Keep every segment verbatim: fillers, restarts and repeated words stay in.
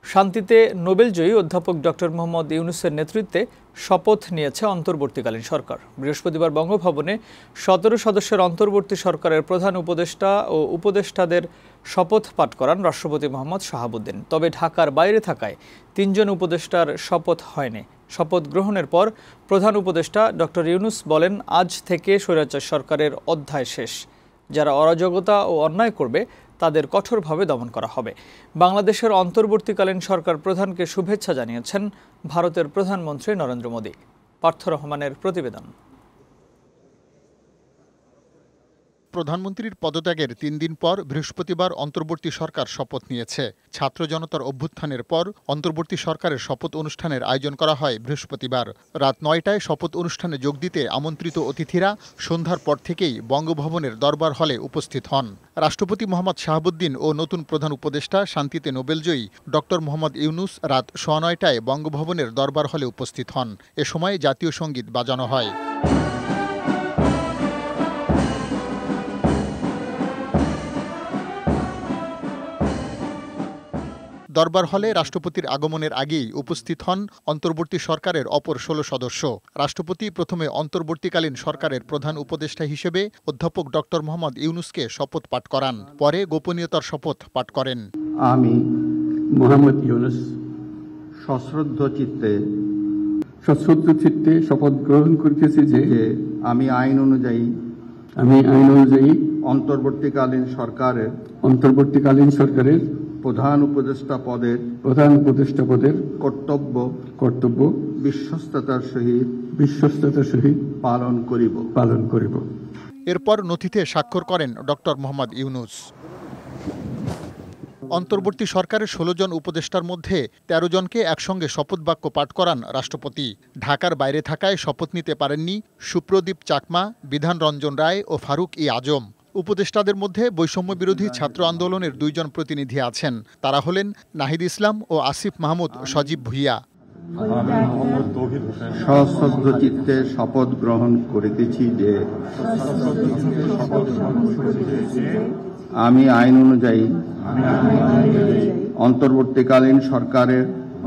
শান্তিতে নোবেলজয়ী অধ্যাপক ডক্টর মোহাম্মদ ইউনূসের নেতৃত্বে শপথ নিয়েছে অন্তর্বর্তীকালীন সরকার। বৃহস্পতিবার বঙ্গভবনে সতেরো সদস্যের অন্তর্বর্তী সরকারের প্রধান উপদেষ্টা ও উপদেষ্টাদের শপথ পাঠ করান রাষ্ট্রপতি মোহাম্মদ শাহাবুদ্দিন। তবে ঢাকার বাইরে থাকায় তিনজন উপদেষ্টার শপথ হয়নি। শপথ গ্রহণের পর প্রধান উপদেষ্টা ডক্টর ইউনূস বলেন, আজ থেকে স্বৈরাচার সরকারের অধ্যায় শেষ। যারা অরাজকতা ও অন্যায় করবে তাদের কঠোরভাবে দমন করা হবে। বাংলাদেশের অন্তর্বর্তীকালীন সরকার প্রধানকে শুভেচ্ছা জানিয়েছেন ভারতের প্রধানমন্ত্রী নরেন্দ্র মোদী। পার্থ রহমানের প্রতিবেদন। প্রধানমন্ত্রীর পদত্যাগের তিন দিন পর বৃহস্পতিবার অন্তর্বর্তী সরকার শপথ নিয়েছে। ছাত্র জনতার অভ্যুত্থানের পর অন্তর্বর্তী সরকারের শপথ অনুষ্ঠানের আয়োজন করা হয় বৃহস্পতিবার রাত নয়টায়। শপথ অনুষ্ঠানে যোগ দিতে আমন্ত্রিত অতিথিরা সন্ধ্যার পর থেকেই বঙ্গভবনের দরবার হলে উপস্থিত হন। রাষ্ট্রপতি মোহাম্মদ শাহাবুদ্দিন ও নতুন প্রধান উপদেষ্টা শান্তিতে নোবেলজয়ী ডক্টর মোহাম্মদ ইউনূস রাত সোয়া নয়টায় বঙ্গভবনের দরবার হলে উপস্থিত হন। এ সময় জাতীয় সঙ্গীত বাজানো হয়। দরবার হলে রাষ্ট্রপতির আগমনের আগেই উপস্থিত হন অন্তর্বর্তী সরকারের অপর ষোলো সদস্য। রাষ্ট্রপতি প্রথমে অন্তর্বর্তীকালীন সরকারের প্রধান উপদেষ্টা হিসেবে অধ্যাপক ডক্টর মোহাম্মদ ইউনূসকে শপথ পাঠ করান। পরে গোপনীয়তার শপথ পাঠ করেন। আমি মোহাম্মদ ইউনূস সশ্রদ্ধ চিত্তে সশ্রদ্ধ চিত্তে শপথ গ্রহণ করিতেছি যে আমি আইন অনুযায়ী আমি আইন অনুযায়ী অন্তর্বর্তীকালীন সরকারের অন্তর্বর্তীকালীন সরকারের প্রধান উপদেষ্টা পদের প্রধান উপদেষ্টা পদের কর্তব্য কর্তব্য বিশ্বস্ততার সহিত বিশ্বস্ততার সহিত পালন করিব পালন করিব এরপর নথিতে স্বাক্ষর করেন ডক্টর মোহাম্মদ ইউনূস। অন্তর্বর্তী সরকারের ষোলো জন উপদেষ্টার মধ্যে তেরো জনকে একসঙ্গে শপথ বাক্য পাঠ করান রাষ্ট্রপতি। ঢাকার বাইরে থাকায় শপথ নিতে পারেননি সুপ্রদীপ চাকমা, বিধান রঞ্জন রায় ও ফারুক ই আজম। উপদেষ্টাদের মধ্যে বৈষম্য বিরোধী ছাত্র আন্দোলনের দুইজন প্রতিনিধি আছেন। তারা হলেন নাহিদ ইসলাম ও আসিফ মাহমুদ সজীব ভুইয়া। সশ্রদ্ধ চিত্তে শপথ গ্রহণ করিতেছি যে আমি আইন অনুযায়ী অন্তর্বর্তীকালীন সরকারের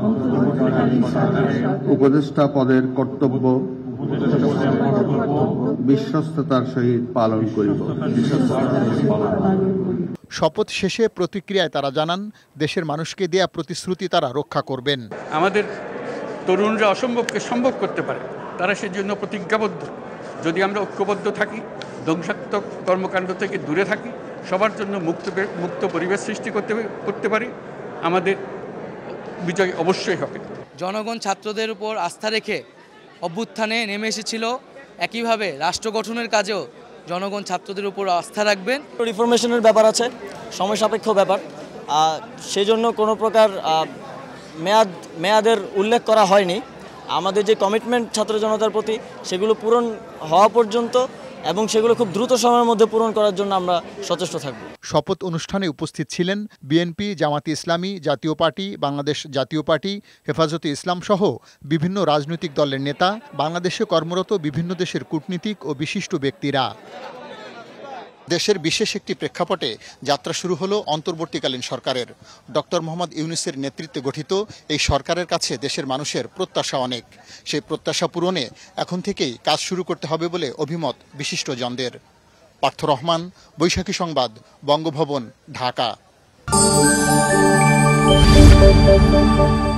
উপদেষ্টা পদের কর্তব্য বিশ্বস্ততার সহিত পালন করিব। শপথ শেষে প্রতিক্রিয়ায় তারা জানান, দেশের মানুষকে দেয়া প্রতিশ্রুতি তারা রক্ষা করবেন। আমাদের তরুণরা অসম্ভবকে সম্ভব করতে পারে, তারা সেজন্য প্রতিজ্ঞাবদ্ধ। যদি আমরা ঐক্যবদ্ধ থাকি, ধ্বংসাত্মক কর্মকাণ্ড থেকে দূরে থাকি, সবার জন্য মুক্ত মুক্ত পরিবেশ সৃষ্টি করতে করতে পারি, আমাদের বিজয় অবশ্যই হবে। জনগণ ছাত্রদের উপর আস্থা রেখে অভ্যুত্থানে নেমে এসেছিল, একইভাবে রাষ্ট্র গঠনের কাজেও জনগণ ছাত্রদের উপর আস্থা রাখবেন। রিফরমেশনের ব্যাপার আছে, সময় সাপেক্ষ ব্যাপার, সেই জন্য কোনো প্রকার মেয়াদ মেয়াদের উল্লেখ করা হয়নি। আমাদের যে কমিটমেন্ট ছাত্র জনতার প্রতি, সেগুলো পূরণ হওয়া পর্যন্ত এবং সেগুলো খুব দ্রুত সময়ের মধ্যে পূরণ করার জন্য আমরা সচেষ্ট থাকব। শপথ অনুষ্ঠানে উপস্থিত ছিলেন বিএনপি, জামাতে ইসলামী, জাতীয় পার্টি, বাংলাদেশ জাতীয় পার্টি, হেফাজতে ইসলাম সহ বিভিন্ন রাজনৈতিক দলের নেতা, বাংলাদেশে কর্মরত বিভিন্ন দেশের কূটনীতিক ও বিশিষ্ট ব্যক্তিরা। দেশের বিশেষ একটি প্রেক্ষাপটে যাত্রা শুরু হলো অন্তর্বর্তীকালীন সরকারের। ডক্টর মোহাম্মদ ইউনূসের নেতৃত্বে গঠিত এই সরকারের কাছে দেশের মানুষের প্রত্যাশা অনেক। সেই প্রত্যাশা পূরণে এখন থেকেই কাজ শুরু করতে হবে বলে অভিমত বিশিষ্টজনদের। পার্থ রহমান, বৈশাখী সংবাদ, বঙ্গভবন, ঢাকা।